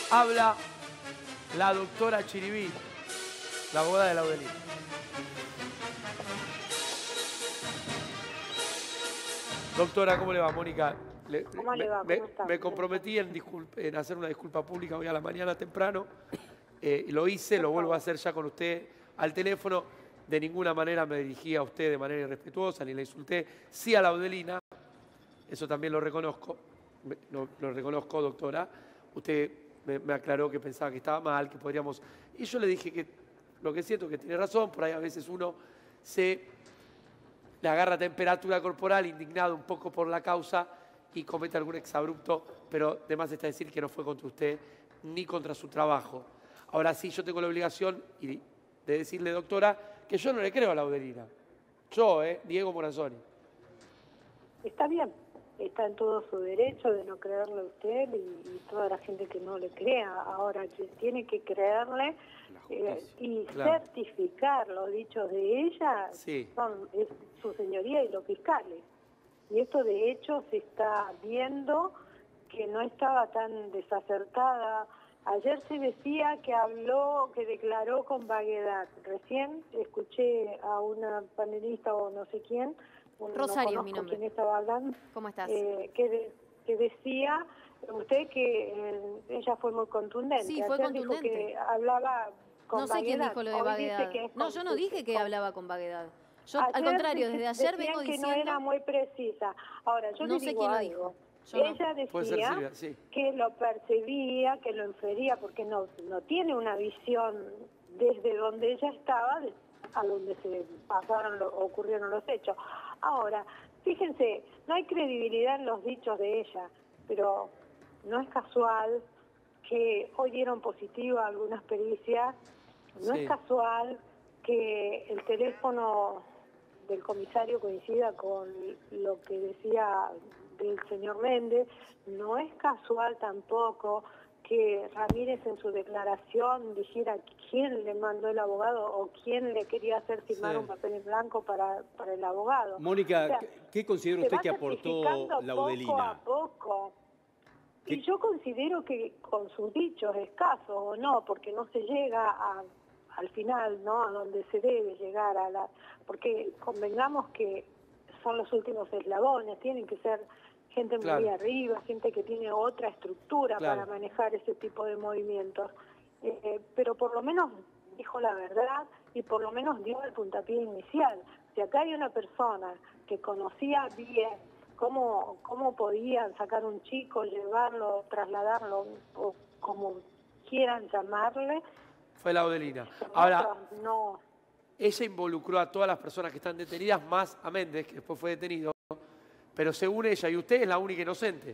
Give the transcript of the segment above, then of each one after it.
Habla la doctora Chiribí, la abogada de Laudelina. Doctora, ¿cómo le va, Mónica? ¿Cómo le va? ¿Cómo está? Me comprometí en hacer una disculpa pública hoy a la mañana temprano. Lo hice, lo vuelvo a hacer ya con usted al teléfono. De ninguna manera me dirigí a usted de manera irrespetuosa, ni le insulté. Sí a Laudelina, eso también lo reconozco. Lo reconozco, doctora. Usted me aclaró que pensaba que estaba mal, que podríamos... Y yo le dije que lo que siento es que tiene razón, por ahí a veces uno le agarra temperatura corporal, indignado un poco por la causa y comete algún exabrupto, pero además está decir que no fue contra usted ni contra su trabajo. Ahora sí, yo tengo la obligación de decirle, doctora, que yo no le creo a Laudelina. Yo, Diego Morazzoni. Está bien, está en todo su derecho de no creerle a usted y toda la gente que no le crea. Ahora, quien tiene que creerle y certificar los dichos de ella es su señoría y los fiscales. Y esto de hecho se está viendo que no estaba tan desacertada. Ayer se decía que declaró con vaguedad. Recién escuché a una panelista o no sé quién, Rosario, no mi nombre. quién estaba hablando. ¿Cómo estás? Que decía usted que ella fue muy contundente. Sí, fue Ayer contundente. dijo que hablaba con vaguedad. No sé quién dijo lo de vaguedad. No, yo no dije que hablaba con vaguedad. Yo, al contrario, desde ayer vengo diciendo... que no era muy precisa. Ahora, yo no le sé digo quién algo. lo dijo. Ella decía que lo percibía, que lo infería, porque no tiene una visión desde donde ella estaba a donde se ocurrieron los hechos. Ahora, fíjense, no hay credibilidad en los dichos de ella, pero no es casual que hoy dieron positiva algunas pericias, no es casual que el teléfono del comisario coincida con lo que decía del señor Méndez, no es casual tampoco que Ramírez en su declaración dijera quién le mandó el abogado o quién le quería hacer firmar un papel en blanco para el abogado. Mónica, o sea, ¿qué considera usted que aportó Laudelina? Poco a poco. Y yo considero que con sus dichos escasos o no, porque no se llega al final, ¿no? A donde se debe llegar porque convengamos que son los últimos eslabones, tienen que ser gente muy arriba, gente que tiene otra estructura para manejar ese tipo de movimientos. Pero por lo menos dijo la verdad y por lo menos dio el puntapié inicial. Si acá hay una persona que conocía bien cómo podían sacar un chico, llevarlo, trasladarlo, o como quieran llamarle, fue Laudelina. Ahora, ella involucró a todas las personas que están detenidas, más a Méndez, que después fue detenido, pero según ella y usted es la única inocente.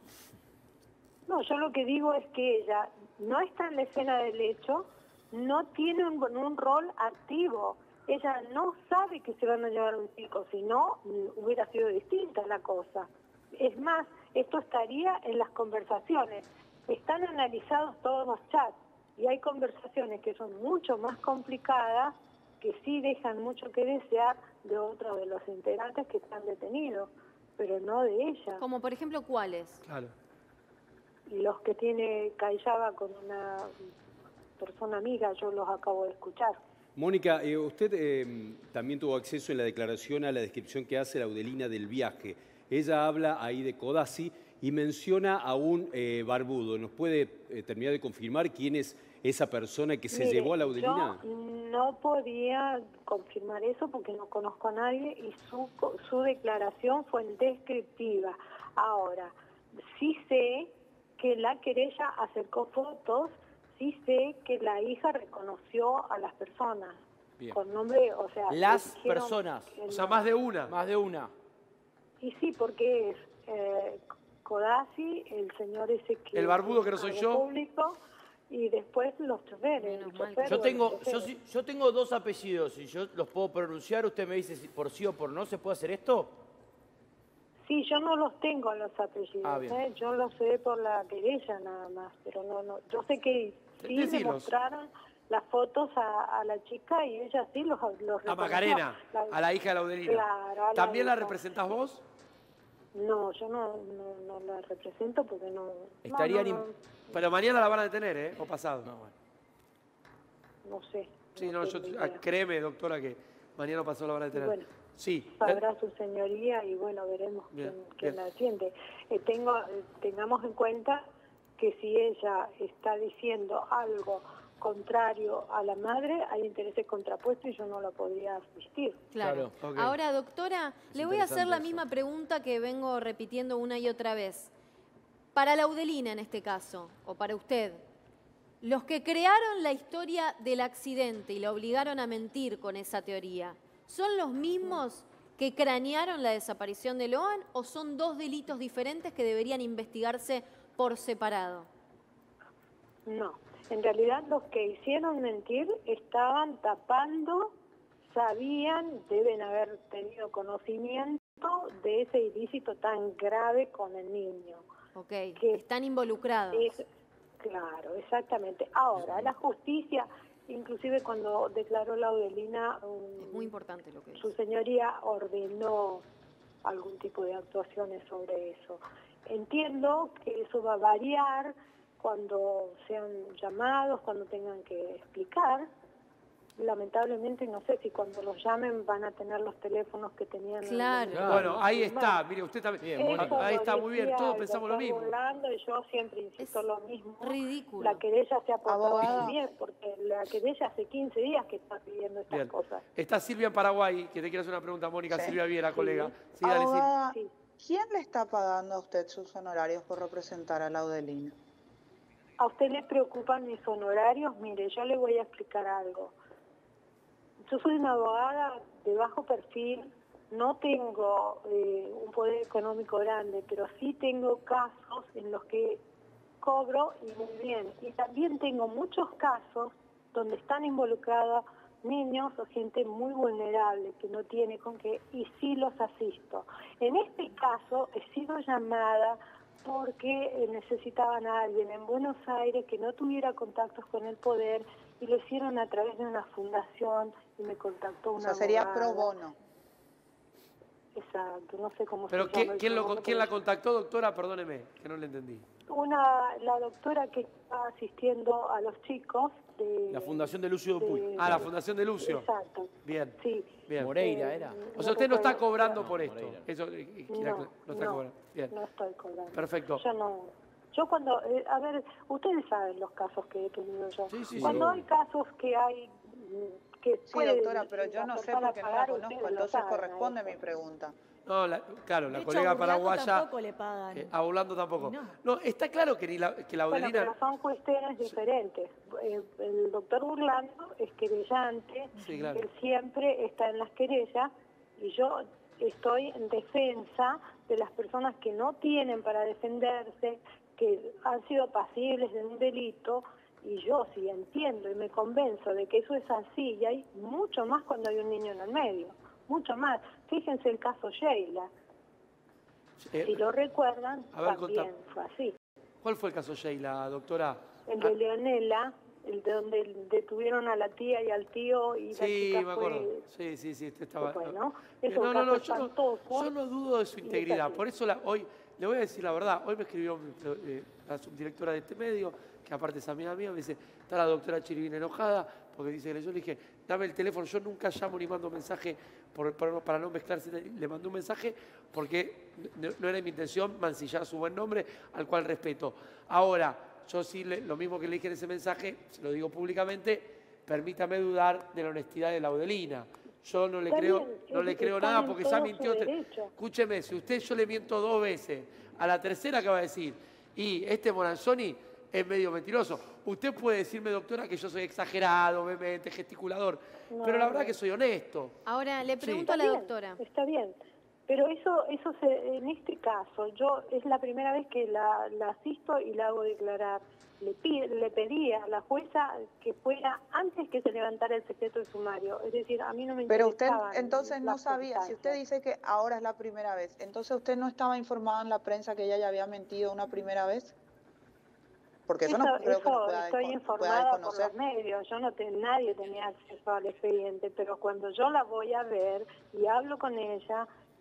No, yo lo que digo es que ella no está en la escena del hecho, no tiene un rol activo. Ella no sabe que se van a llevar un chico, si no, hubiera sido distinta la cosa. Es más, esto estaría en las conversaciones. Están analizados todos los chats y hay conversaciones que son mucho más complicadas, que sí dejan mucho que desear de otros de los integrantes que están detenidos, pero no de ella. Como por ejemplo, ¿cuáles? Claro. Y los que tiene Callaba con una persona amiga, yo los acabo de escuchar. Mónica, usted también tuvo acceso en la declaración a la descripción que hace Laudelina del viaje. Ella habla ahí de Codazzi y menciona a un barbudo. ¿Nos puede terminar de confirmar quién es esa persona que se llevó a Laudelina? Yo no podía confirmar eso porque no conozco a nadie y su declaración fue descriptiva. Ahora, sí sé que la querella acercó fotos, sí sé que la hija reconoció a las personas. Bien. Con nombre, o sea... Las personas. O sea, más de una. Más de una. Y sí, porque es Codazzi, el señor ese que... El barbudo que no soy yo. Público, y después los choferes. Yo tengo dos apellidos y yo los puedo pronunciar. Usted me dice si por sí o por no se puede hacer esto. Sí, yo no los tengo los apellidos, bien. Yo los sé por la querella nada más, pero no. Yo sé que sí le mostraron las fotos a la chica y ella sí los a Macarena, a la hija de Laudelina. Claro, ¿También la representás vos? No, yo no la represento porque no... Pero mañana la van a detener, ¿eh? ¿O pasado? No sé. Sí, créeme, doctora, que mañana o pasado la van a detener. Bueno, sí. sabrá su señoría y bueno, veremos quién la atiende. Tengamos en cuenta que si ella está diciendo algo contrario a la madre, hay intereses contrapuestos y yo no la podría asistir. Claro. Okay. Ahora, doctora, le voy a hacer la misma pregunta que vengo repitiendo una y otra vez. Para Laudelina en este caso, o para usted, los que crearon la historia del accidente y la obligaron a mentir con esa teoría, ¿son los mismos que cranearon la desaparición de Loan o son dos delitos diferentes que deberían investigarse por separado? No. En realidad los que hicieron mentir estaban tapando, sabían, deben haber tenido conocimiento de ese ilícito tan grave con el niño. Ok, que están involucrados. Claro, exactamente. Ahora, la justicia, inclusive cuando declaró Laudelina, es muy importante lo que su señoría ordenó algún tipo de actuaciones sobre eso. Entiendo que eso va a variar cuando sean llamados, cuando tengan que explicar. Lamentablemente no sé si cuando los llamen van a tener los teléfonos que tenían. Claro. Bueno, ahí está, mire, usted también. Ahí está muy bien, todos pensamos lo mismo. Y yo siempre insisto lo mismo. Ridículo. La querella se ha portado muy bien, porque la querella hace 15 días que está pidiendo estas cosas. Está Silvia en Paraguay, que te quiere hacer una pregunta, Mónica. Sí. Silvia Viera, colega. Sí, dale, Silvia. ¿Quién le está pagando a usted sus honorarios por representar a Laudelina? ¿A usted le preocupan mis honorarios? Mire, yo le voy a explicar algo. Yo soy una abogada de bajo perfil, no tengo un poder económico grande, pero sí tengo casos en los que cobro y muy bien. Y también tengo muchos casos donde están involucrados niños o gente muy vulnerable que no tiene con qué, y sí los asisto. En este caso he sido llamada porque necesitaban a alguien en Buenos Aires que no tuviera contactos con el poder y lo hicieron a través de una fundación y me contactó una abogada. Sería pro bono. Exacto, no sé cómo ¿Pero se llama. ¿quién la contactó, doctora? Perdóneme, que no le entendí. La doctora que está asistiendo a los chicos de... La Fundación de Lucio Dupuy. La Fundación de Lucio. Exacto. Bien. Sí. Bien. Moreira era. O sea, usted no está cobrando por esto. Moreira. Eso, no está cobrando. Bien. No estoy cobrando. Perfecto. Yo cuando, a ver, ustedes saben los casos que he tenido yo. Sí, cuando hay casos que hay... Sí, doctora, pero yo no sé porque no la conozco, entonces corresponde mi pregunta. No, claro, la colega paraguaya... tampoco le pagan. A Orlando tampoco. No, está claro que Laudelina... Bueno, pero son cuestiones diferentes. El doctor Burlando es querellante, sí, claro. Él siempre está en las querellas y yo estoy en defensa de las personas que no tienen para defenderse, que han sido pasibles de un delito, y yo sí entiendo y me convenzo de que eso es así, y hay mucho más cuando hay un niño en el medio, mucho más. Fíjense el caso Sheila, si lo recuerdan, también fue así. ¿Cuál fue el caso Sheila, doctora? El de Leonela, el de donde detuvieron a la tía y al tío y la chica me acuerdo. Sí, estaba... Bueno, yo no dudo de su integridad, por eso hoy, le voy a decir la verdad, hoy me escribió la subdirectora de este medio, que aparte es amiga mía, me dice, está la doctora Chirivina enojada, porque dice que yo le dije, dame el teléfono, yo nunca llamo ni mando mensaje para no mezclarse, le mandé un mensaje porque no era mi intención mancillar su buen nombre, al cual respeto. Ahora, yo sí, lo mismo que le dije en ese mensaje, se lo digo públicamente, permítame dudar de la honestidad de Laudelina. Yo no le creo nada porque ya mintió. Escúcheme, si yo le miento 2 veces, a la tercera que va a decir, y este Moranzoni es medio mentiroso. Usted puede decirme, doctora, que yo soy exagerado, vehemente, gesticulador, pero la verdad que soy honesto. Ahora, le pregunto a la doctora. Está bien, pero eso en este caso, yo es la primera vez que la asisto y la hago declarar. Le pedí a la jueza que fuera antes que se levantara el secreto del sumario. Es decir, a mí no me interesaba. Pero usted entonces no sabía, si usted dice que ahora es la primera vez, entonces usted no estaba informada en la prensa que ella ya había mentido una primera vez. Porque eso no creo que no pueda, estoy informada por los medios, nadie tenía acceso al expediente, pero cuando yo la voy a ver y hablo con ella,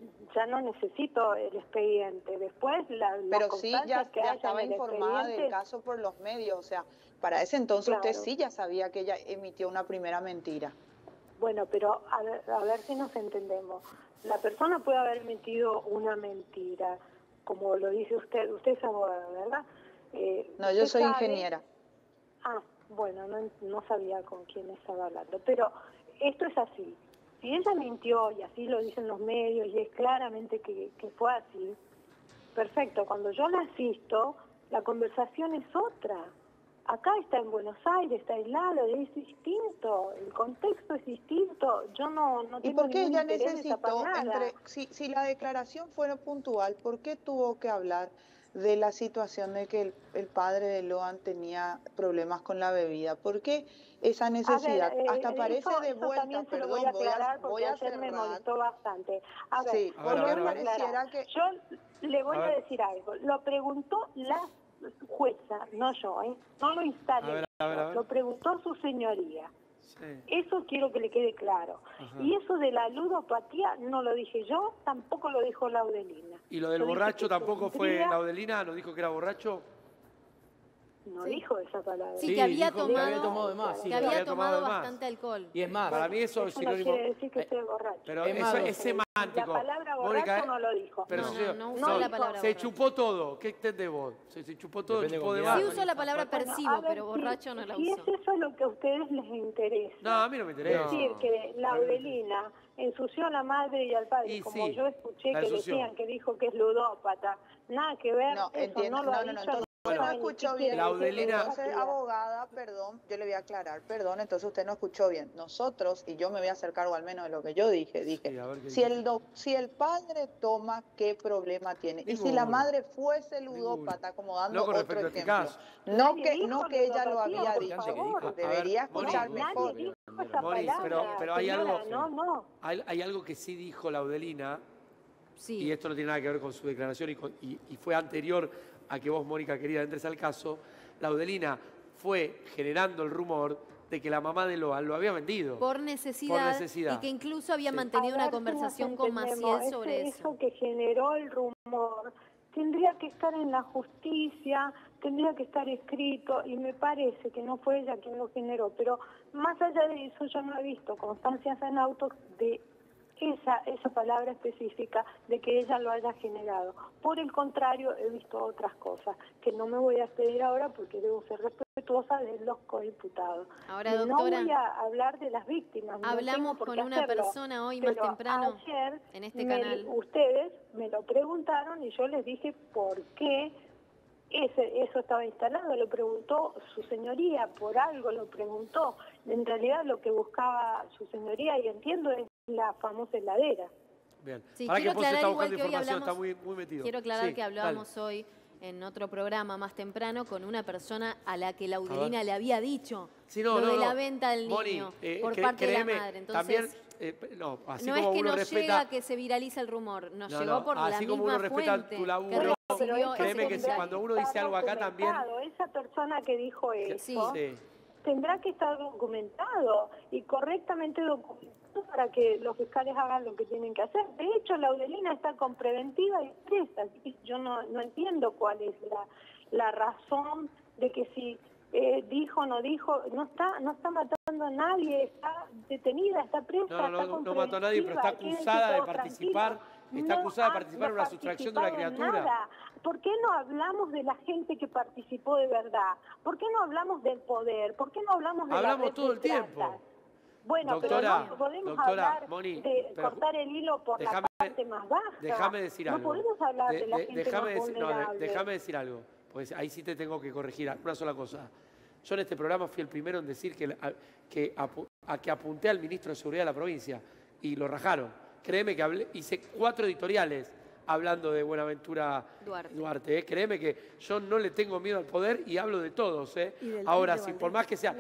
ya no necesito el expediente. Después Pero sí, ya estaba informada del caso por los medios, o sea, para ese entonces usted sí ya sabía que ella emitió una primera mentira. Bueno, pero a ver si nos entendemos. La persona puede haber emitido una mentira, como lo dice usted. Usted es abogada, ¿verdad? No, yo soy ingeniera. Ah, bueno, no sabía con quién estaba hablando. Pero esto es así. Si ella mintió, y así lo dicen los medios, y es claramente que fue así, perfecto. Cuando yo la asisto, la conversación es otra. Acá está en Buenos Aires, está aislado, es distinto, el contexto es distinto. Yo no tengo ¿Y por qué ella interés de necesitó, tapar nada? si la declaración fuera puntual, por qué tuvo que hablar de la situación de que el padre de Loan tenía problemas con la bebida? ¿Por qué esa necesidad? A ver, Hasta parece de vuelta, también se lo perdón, voy a aclarar porque a ayer me cerrar. molestó bastante. A ver, Sí, porque pareciera que... Yo le voy a decir algo. Lo preguntó la jueza, no yo, no lo instalé. A ver. Lo preguntó su señoría. Sí. Eso quiero que le quede claro. Ajá. Y eso de la ludopatía no lo dije yo, tampoco lo dijo Laudelina. ¿Y lo del Yo dije borracho que tampoco fue tendría... Laudelina? ¿No dijo que era borracho? No dijo esa palabra. Sí, que había dijo tomado, que había tomado de más. Sí, que había había tomado tomado de más. bastante alcohol. Y es más, Para mí eso es Eso no sinónimo. quiere decir que esté borracho. Pero Es eso más, es semántico. La palabra borracho no lo dijo. Pero No usó la palabra se borracho. chupó todo. ¿Qué entendés vos? Se chupó todo, Depende chupó con de quién más. Sí usó la palabra Bueno, percibo, a ver, pero borracho no la si usó. es eso lo que a ustedes les interesa. No, a mí no me interesa. Es decir, que Laudelina ensució a la madre y al padre, Y como sí, yo escuché la que ensució. decían que dijo que es ludópata. Nada que ver, No, eso entiendo. no lo ha No, dicho. entonces no usted no sabe ni escuchó qué bien. quiere decir Laudelina- Entonces, ludopatía. abogada, perdón, yo le voy a aclarar, perdón, entonces usted no escuchó bien. Nosotros, y yo me voy a hacer cargo al menos de lo que yo dije, Sí, a ver qué si dice. si el padre toma, ¿qué problema tiene? Y si la Ninguno. madre fuese ludópata, como dando No con otro respecto a este ejemplo, caso. no que ella lo había por dicho, favor. debería A ver, escuchar Moni, mejor. Nadie dijo esa Moni, palabra, pero hay señora, algo- No. Hay algo que sí dijo Laudelina, Sí. y esto no tiene nada que ver con su declaración y fue anterior a que vos, Mónica querida, entres al caso. Laudelina fue generando el rumor de que la mamá de Loan lo había vendido. Por necesidad, y que incluso había mantenido una conversación con Maciel sobre eso. Eso que generó el rumor tendría que estar en la justicia, tendría que estar escrito, y me parece que no fue ella quien lo generó. Pero más allá de eso, yo no he visto constancias en autos de esa palabra específica de que ella lo haya generado. Por el contrario, he visto otras cosas que no me voy a expedir ahora porque debo ser respetuosa de los coimputados. Ahora, Y doctora, no voy a hablar de las víctimas. no hablamos tengo por con qué una hacerlo, persona hoy más pero temprano ayer en este canal. Ustedes me lo preguntaron y yo les dije por qué eso estaba instalado. Lo preguntó su señoría, por algo lo preguntó. En realidad lo que buscaba su señoría, y entiendo, es la famosa heladera. Bien. Sí, Para que quiero vos está aclarar buscando igual que hoy información, hablamos- está muy metido. Quiero aclarar Sí, que dale. hablábamos hoy en otro programa más temprano con una persona a la que Laudelina le había dicho Sí, no, lo no, de no. la venta del Moni, niño por parte créeme, de la madre. Entonces, también, no, así no como es que uno nos respeta, llega que se viraliza el rumor, nos No, llegó no, por la así como misma uno respeta fuente tu laburo, que recibió créeme ese que si mensaje. cuando uno dice algo acá también... Esa persona que dijo eso Sí. tendrá que estar documentado y correctamente documentado para que los fiscales hagan lo que tienen que hacer. De hecho, Laudelina está con preventiva y presa. Yo no entiendo cuál es la razón de que si dijo o no dijo, no está matando a nadie, está detenida, está presa. No mató a nadie, pero está acusada de participar. Está acusada de participar en una sustracción de una criatura. Nada. ¿Por qué no hablamos de la gente que participó de verdad? ¿Por qué no hablamos del poder? ¿Por qué no hablamos de Hablamos la red todo de el tiempo. plata? Bueno, Doctora, pero no podemos doctora, hablar Moni, de pero cortar el hilo por la parte más baja. Déjame decir algo. No podemos hablar de la gente más vulnerable. Déjame decir algo, pues ahí sí te tengo que corregir una sola cosa. Yo en este programa fui el primero en decir que apunté al ministro de Seguridad de la provincia y lo rajaron. Créeme que hice 4 editoriales hablando de Buenaventura Duarte. Créeme que yo no le tengo miedo al poder y hablo de todos. Ahora, si por más que sea...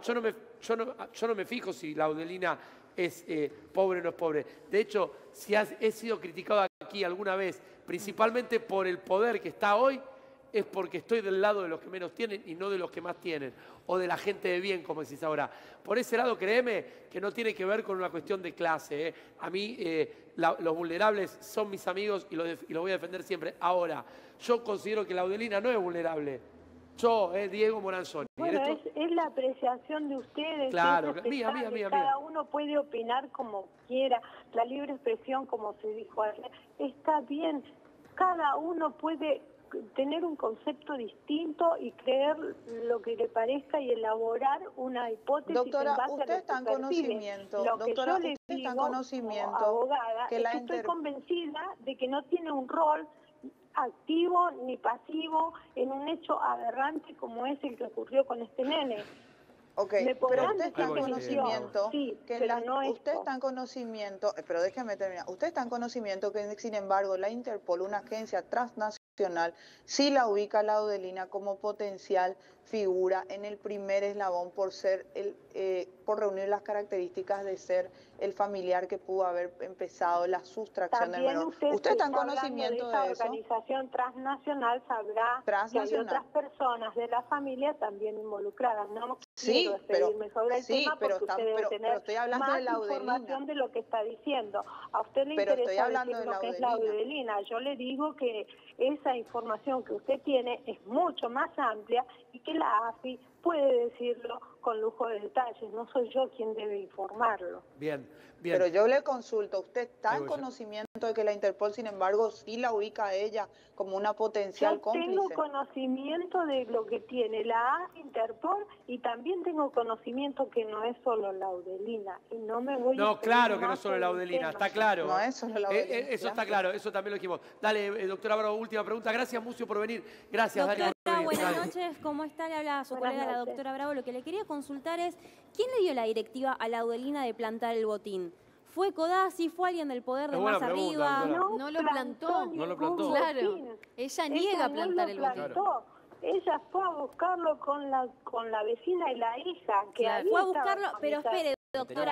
yo no me fijo si Laudelina es pobre o no es pobre. De hecho, si he sido criticado aquí alguna vez, principalmente por el poder que está hoy, es porque estoy del lado de los que menos tienen y no de los que más tienen, o de la gente de bien, como decís ahora. Por ese lado, créeme que no tiene que ver con una cuestión de clase. A mí los vulnerables son mis amigos y los voy a defender siempre. Ahora, yo considero que la Audelina no es vulnerable. Yo, Diego Moranzoni. Bueno, es la apreciación de ustedes. Claro, es mía. Cada uno puede opinar como quiera. La libre expresión, como se dijo ayer, está bien. Cada uno puede tener un concepto distinto y creer lo que le parezca y elaborar una hipótesis. Doctora, en base usted a está en conocimiento, doctora, usted está en conocimiento, abogada, que estoy convencida de que no tiene un rol activo ni pasivo en un hecho aberrante como es el que ocurrió con este nene. Ok, pero usted está en conocimiento, usted está en conocimiento, pero déjeme terminar, usted está en conocimiento que sin embargo la Interpol, una agencia transnacional, sí la ubica a la Audelina como potencial figura en el primer eslabón por ser por reunir las características de ser el familiar que pudo haber empezado la sustracción del menor. ¿Usted está en conocimiento de eso? Esta organización transnacional sabrá que hay otras personas de la familia también involucradas. No quiero expedirme sobre el tema porque usted debe tener estoy hablando más de la información de lo que está diciendo. A usted le interesa decir lo que es la Audelina. Yo le digo que esa información que usted tiene es mucho más amplia y que la AFI puede decirlo con lujo de detalles. No soy yo quien debe informarlo. Bien. Pero yo le consulto, ¿usted está en conocimiento de que la Interpol, sin embargo, sí la ubica a ella como una potencial cómplice? Yo tengo conocimiento de lo que tiene la Interpol y también tengo conocimiento que no es solo la Audelina. Y no me voy No, claro que no es solo la Audelina, está claro. No es solo la Audelina. Eso está claro, eso también lo dijimos. Dale, doctora Bravo, última pregunta. Gracias, Mucio, por venir. Gracias, doctora, Dani. Buenas noches, ¿cómo está? Le habla su colega, la doctora Bravo. Lo que le quería consultar es, ¿quién le dio la directiva a la Audelina de plantar el botín? ¿Fue Codazzi? ¿Fue alguien del poder de más arriba? No lo plantó. No lo plantó. Claro. Ella niega a plantar el botín. Ella fue a buscarlo con la vecina y la hija. Que ahí fue a buscarlo, pero espere. Doctora,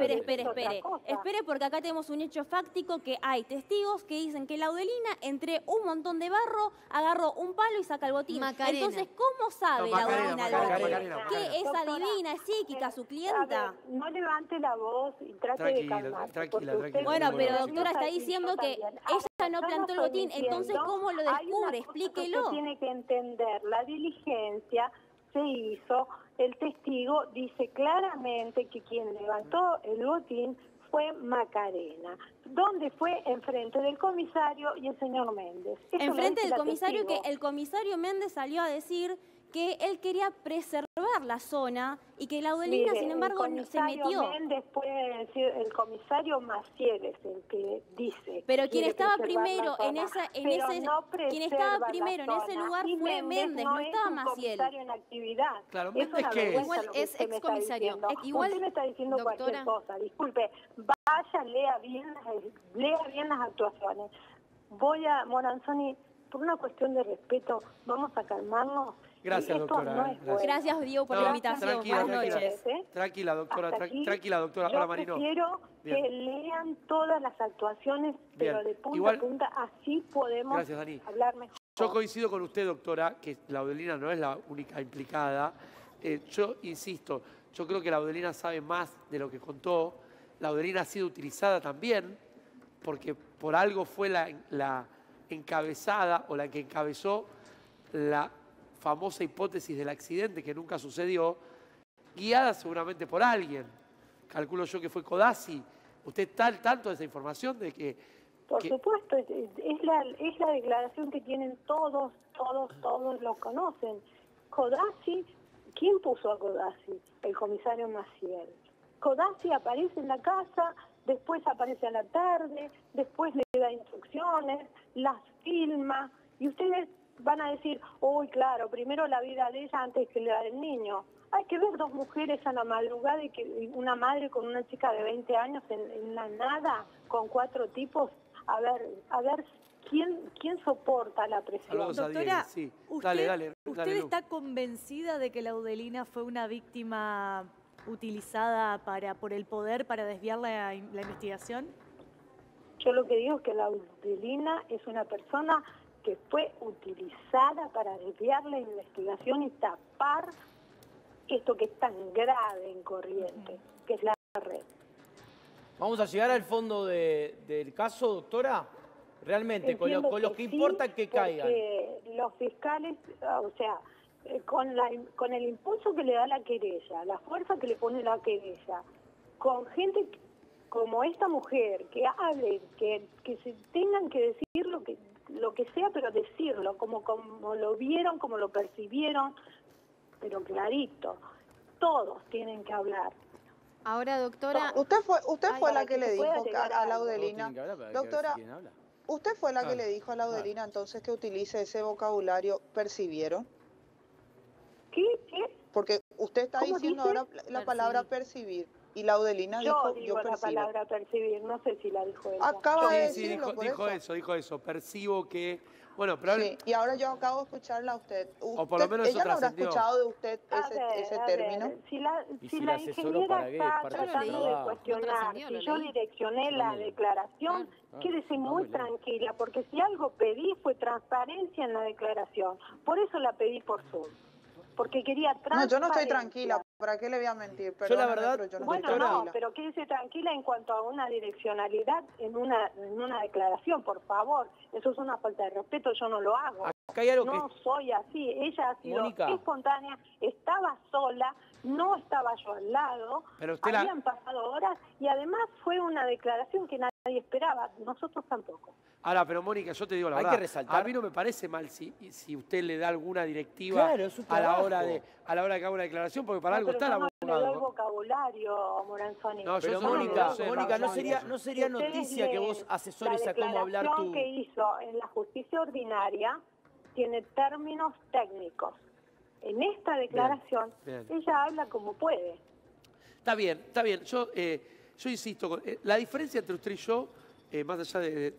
espere porque acá tenemos un hecho fáctico que hay testigos que dicen que la Audelina entre un montón de barro agarró un palo y saca el botín. Macarena. Entonces, ¿cómo sabe la Audelina el botín? ¿Qué es adivina, es psíquica, su clienta? No levante la voz y trate de calmarse. Tranquila. Bueno, pero doctora está diciendo que ella no plantó el botín, entonces ¿cómo lo descubre? Explíquelo. Usted tiene que entender, la diligencia se hizo, el testigo dice claramente que quien levantó el botín fue Macarena. ¿Dónde fue? Enfrente del comisario y el señor Méndez. Enfrente del comisario, que el comisario Méndez salió a decir que él quería preservar la zona y que la Audelina, sin embargo, se metió. Méndez puede decir, el comisario Maciel es el que dice. Pero quien estaba primero en ese lugar fue Méndez, no estaba Maciel. En actividad. Claro, Méndez que igual es excomisario. Igual me está diciendo cualquier cosa. Disculpe, vaya, lea bien las actuaciones. Moranzoni, por una cuestión de respeto, vamos a calmarnos. Gracias, doctora. Gracias, Diego, por la invitación. Buenas noches. Tranquila, doctora. Hola, Marino. Quiero que lean todas las actuaciones, pero de punta a punta, así podemos hablar mejor. Yo coincido con usted, doctora, que la Audelina no es la única implicada. Yo insisto, yo creo que la Audelina sabe más de lo que contó. La Audelina ha sido utilizada también, porque por algo fue la encabezada o la que encabezó la famosa hipótesis del accidente que nunca sucedió, guiada seguramente por alguien. Calculo yo que fue Codazzi. ¿Usted está al tanto de esa información de que...? Por supuesto, es la declaración que tienen todos lo conocen. Codazzi, ¿quién puso a Codazzi? El comisario Maciel. Codazzi aparece en la casa, después aparece a la tarde, después le da instrucciones, las filma, y ustedes van a decir, uy, claro, primero la vida de ella antes que la del niño. Hay que ver dos mujeres a la madrugada y una madre con una chica de 20 años en la nada, con 4 tipos, a ver quién soporta la presión. Doctora, sí. ¿usted está convencida de que la Audelina fue una víctima utilizada por el poder para desviar la investigación? Yo lo que digo es que la Audelina es una persona que fue utilizada para desviar la investigación y tapar esto que es tan grave en Corrientes, que es la red. ¿Vamos a llegar al fondo del caso, doctora? Realmente, con lo que importa que caigan. Los fiscales, o sea, con el impulso que le da la querella, la fuerza que le pone la querella, con gente como esta mujer que hable, que se tengan que decir lo que sea, pero decirlo, como lo vieron, como lo percibieron, pero clarito, todos tienen que hablar. Ahora, doctora... Usted fue la que le dijo a Laudelina, doctora, usted fue la que le dijo a Laudelina entonces que utilice ese vocabulario, ¿percibieron? ¿Qué? Porque usted está diciendo ahora la palabra percibir. Y Laudelina dijo, yo percibo. La palabra percibir, no sé si la dijo ella. Acaba de decirlo, dijo eso, percibo que... Bueno, pero... Sí, y ahora yo acabo de escucharla a usted. O por lo menos ¿Ella no habrá escuchado de usted ese término? Si la ingeniera está tratando de cuestionar, si yo direccioné la declaración, quédese muy tranquila, porque si algo pedí fue transparencia en la declaración. Por eso la pedí por Zoom. Porque quería transparencia. No, yo no estoy tranquila. ¿Para qué le voy a mentir? Yo la verdad, pero yo no bueno, no, pero quédese tranquila en cuanto a una direccionalidad en una declaración, por favor. Eso es una falta de respeto, yo no lo hago. Acá hay algo no soy así. Ella ha sido espontánea, estaba sola, no estaba yo al lado, pero usted habían pasado horas y además fue una declaración que nadie esperaba, nosotros tampoco. Ahora, pero Mónica, yo te digo la verdad, que resaltar. A mí no me parece mal si usted le da alguna directiva a la hora de que haga una declaración, porque para algo está el abogado. No le doy vocabulario, Moranzoni. No, pero Mónica, ¿no sería noticia que vos asesores a cómo hablar La declaración que hizo en la justicia ordinaria tiene términos técnicos. En esta declaración, ella habla como puede. Está bien. Yo insisto, la diferencia entre usted y yo, más allá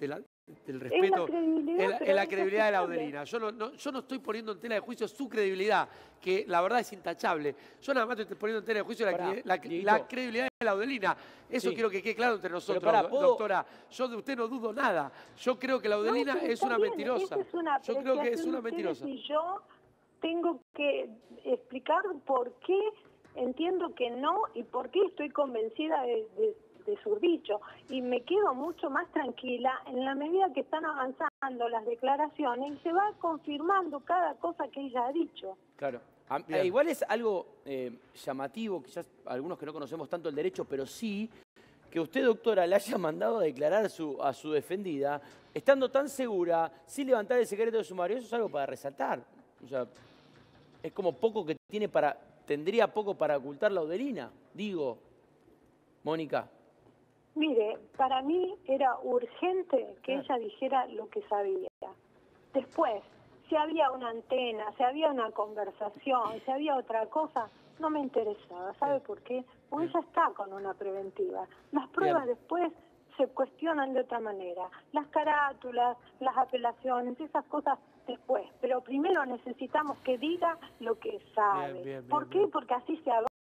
del respeto, es la credibilidad de Laudelina. Yo no estoy poniendo en tela de juicio su credibilidad, que la verdad es intachable. Yo nada más estoy poniendo en tela de juicio la credibilidad de Laudelina. Eso quiero que quede claro entre nosotros, doctora. Yo de usted no dudo nada. Yo creo que Laudelina es una mentirosa. Yo creo que es una mentirosa. Y yo tengo que explicar por qué entiendo que no y por qué estoy convencida de su dicho, y me quedo mucho más tranquila en la medida que están avanzando las declaraciones y se va confirmando cada cosa que ella ha dicho. Claro. Igual es algo llamativo, quizás algunos que no conocemos tanto el derecho, pero sí que usted, doctora, le haya mandado a declarar a su defendida, estando tan segura, sin levantar el secreto de sumario. Eso es algo para resaltar. O sea, es como poco que tendría poco para ocultar Laudelina, digo, Mónica. Mire, para mí era urgente que ella dijera lo que sabía. Después, si había una antena, si había una conversación, si había otra cosa, no me interesaba. ¿Sabe por qué? Porque ella está con una preventiva. Las pruebas después se cuestionan de otra manera. Las carátulas, las apelaciones, esas cosas después. Pero primero necesitamos que diga lo que sabe. ¿Por qué? Porque así se avanza.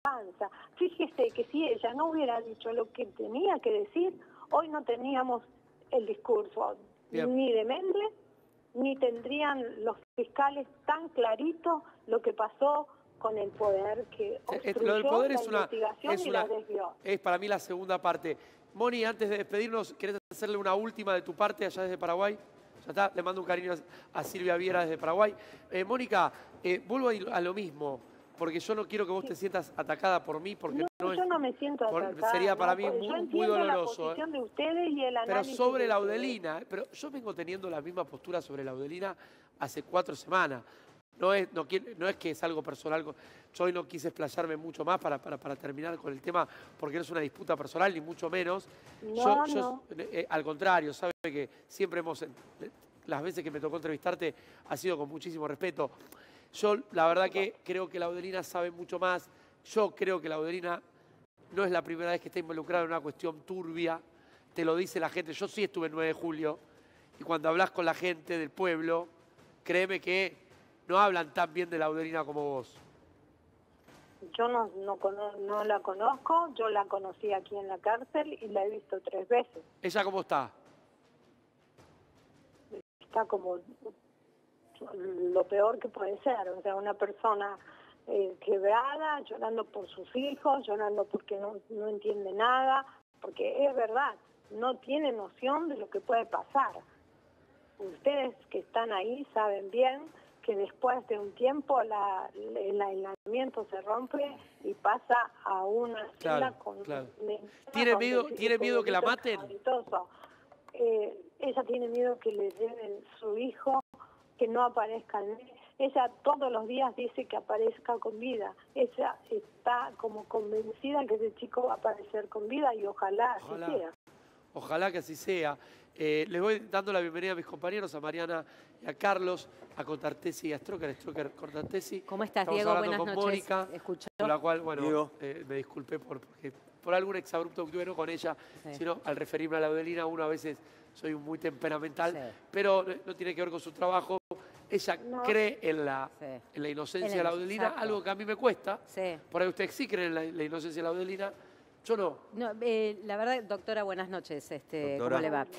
Fíjese que si ella no hubiera dicho lo que tenía que decir, hoy no teníamos el discurso ni de Mendel, ni tendrían los fiscales tan clarito lo que pasó con el poder que obstruyó la investigación y la desvió. Es para mí la segunda parte. Moni, antes de despedirnos, ¿querés hacerle una última de tu parte allá desde Paraguay? Ya está, le mando un cariño a Silvia Viera desde Paraguay. Mónica, vuelvo a lo mismo, porque yo no quiero que vos te sientas atacada por mí, porque yo no me siento atacada. Sería para mí muy doloroso. La posición de ustedes y el análisis. Pero sobre Laudelina, pero yo vengo teniendo la misma postura sobre Laudelina hace 4 semanas. No es que es algo personal. Yo hoy no quise explayarme mucho más para terminar con el tema, porque no es una disputa personal, ni mucho menos. No. Al contrario, sabe que siempre las veces que me tocó entrevistarte ha sido con muchísimo respeto. Yo la verdad que creo que Laudelina sabe mucho más. Yo creo que Laudelina no es la primera vez que está involucrada en una cuestión turbia. Te lo dice la gente. Yo sí estuve el 9 de julio y cuando hablas con la gente del pueblo, créeme que no hablan tan bien de Laudelina como vos. Yo no la conozco. Yo la conocí aquí en la cárcel y la he visto 3 veces. ¿Ella cómo está? Está como lo peor que puede ser. O sea, una persona quebrada, llorando por sus hijos, llorando porque no entiende nada, porque es verdad, no tiene noción de lo que puede pasar. Ustedes que están ahí saben bien que después de un tiempo el aislamiento se rompe y pasa a una celda con... Claro. ¿Tiene miedo que la maten? Ella tiene miedo que le lleven su hijo, que no aparezca. Ella todos los días dice que aparezca con vida. Ella está como convencida que ese chico va a aparecer con vida y ojalá así sea. Ojalá que así sea. Les voy dando la bienvenida a mis compañeros, a Mariana y a Carlos, a Contartesi y a Stroker Contartesi. ¿Cómo estás, Estamos Diego? hablando Buenas con noches. Mónica, Escucho. con la cual, bueno, me disculpé porque por algún exabrupto que tuve, no con ella, sino al referirme a la Audelina, uno a veces soy muy temperamental, pero no tiene que ver con su trabajo. Ella cree en la inocencia de la Audelina, algo que a mí me cuesta. Por ahí ustedes sí creen en la inocencia de la Audelina. Yo no. La verdad, doctora, buenas noches. ¿Cómo le va?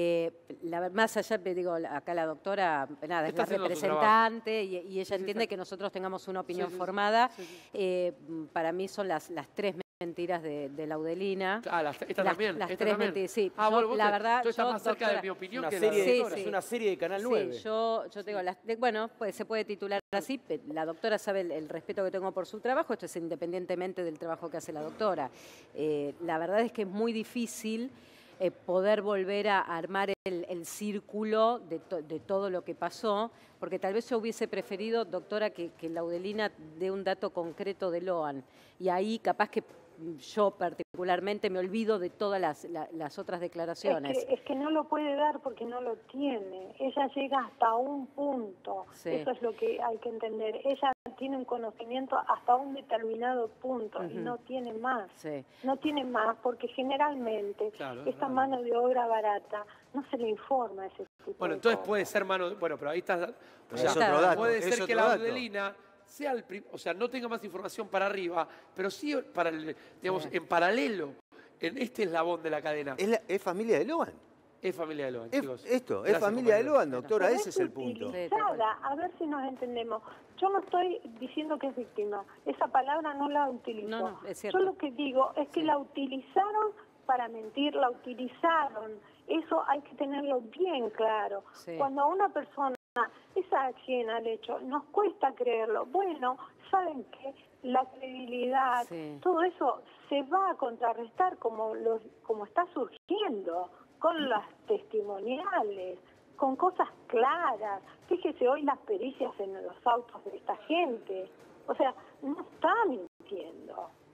Más allá, digo, acá la doctora, nada, es la representante y ella entiende que nosotros tengamos una opinión formada. Para mí son las tres mentiras de la Audelina. Esta también. Las tres mentiras, sí. Bueno, la verdad, tú estás más cerca de mi opinión que es una serie de Canal 9. Sí, yo tengo bueno, pues se puede titular así. La doctora sabe el respeto que tengo por su trabajo. Esto es independientemente del trabajo que hace la doctora. La verdad es que es muy difícil poder volver a armar el círculo de todo lo que pasó, porque tal vez yo hubiese preferido, doctora, que la Audelina dé un dato concreto de Loan. Y ahí capaz que yo particularmente me olvido de todas las otras declaraciones. Es que no lo puede dar porque no lo tiene. Ella llega hasta un punto. Eso es lo que hay que entender. Ella tiene un conocimiento hasta un determinado punto y no tiene más. No tiene más porque generalmente esta mano de obra barata no se le informa a ese tipo de entonces cosas. puede ser mano... Bueno, pero ahí está... puede ser que la Audelina sea no tenga más información para arriba, pero sí digamos, en paralelo, en este eslabón de la cadena. ¿Es familia de Loan? Es familia de Loan, chicos. Es familia de Loan, doctora, ese es el punto. A ver si nos entendemos. Yo no estoy diciendo que es víctima. Esa palabra no la utilizo. No, es cierto. Yo lo que digo es que la utilizaron para mentir, la utilizaron. Eso hay que tenerlo bien claro. Cuando a una persona esa acción al hecho, nos cuesta creerlo. Bueno, saben que la credibilidad, todo eso se va a contrarrestar como está surgiendo, con las testimoniales, con cosas claras. Fíjese hoy las pericias en los autos de esta gente. O sea, no está mintiendo.